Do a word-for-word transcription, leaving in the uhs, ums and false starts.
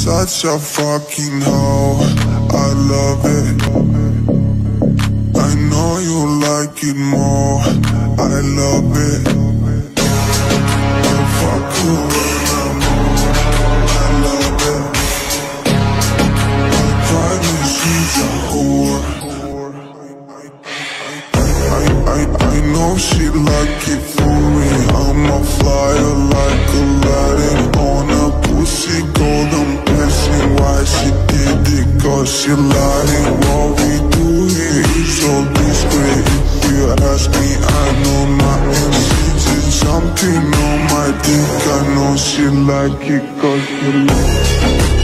Such a fucking hoe, I love it. I know you like it more, I love it. I fuck you when I'm on, I love it. I promise she's a whore. I, I, I know she like it for me. I'm a flyer like Aladdin on a pussy golden blessing. Why she did it? Cause she lying. What we do here is so discreet. If you ask me, I know nothing. She's something on my dick. I know she like it cause she like it.